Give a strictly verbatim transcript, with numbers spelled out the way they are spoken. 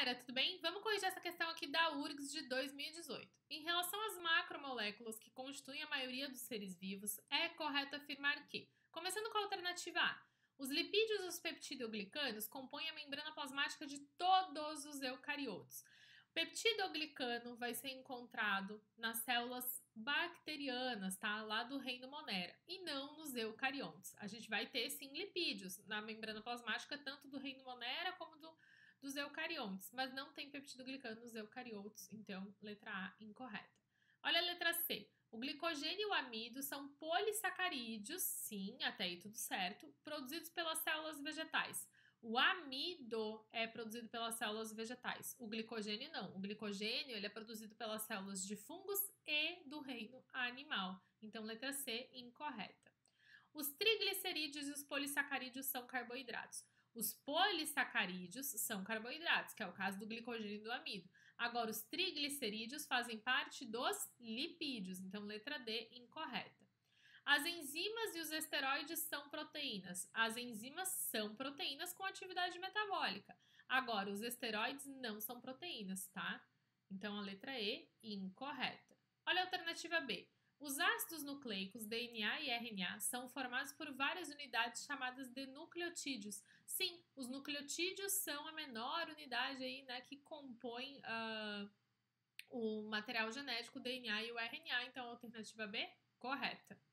galera, tudo bem? Vamos corrigir essa questão aqui da U R G S de dois mil e dezoito. Em relação às macromoléculas que constituem a maioria dos seres vivos, é correto afirmar que, começando com a alternativa A, os lipídios e os peptidoglicano compõem a membrana plasmática de todos os eucariotos. O peptidoglicano vai ser encontrado nas células bacterianas, tá? Lá do reino Monera, e não nos eucariontes. A gente vai ter, sim, lipídios na membrana plasmática, tanto do reino Monera como do, dos eucariontes, mas não tem peptidoglicano nos eucariotes, então, letra A, incorreta. Olha a letra C. O glicogênio e o amido são polissacarídeos, sim, até aí tudo certo, produzidos pelas células vegetais. O amido é produzido pelas células vegetais, o glicogênio não. O glicogênio ele é produzido pelas células de fungos e do reino animal. Então, letra C, incorreta. Os triglicerídeos e os polissacarídeos são carboidratos. Os polissacarídeos são carboidratos, que é o caso do glicogênio e do amido. Agora, os triglicerídeos fazem parte dos lipídios, então letra D, incorreta. As enzimas e os esteroides são proteínas. As enzimas são proteínas com atividade metabólica. Agora, os esteroides não são proteínas, tá? Então, a letra E, incorreta. Olha a alternativa B. Os ácidos nucleicos, D N A e R N A, são formados por várias unidades chamadas de nucleotídeos. Sim, os nucleotídeos são a menor unidade aí, né, que compõe uh, o material genético, o D N A e o R N A. Então, a alternativa B, correta.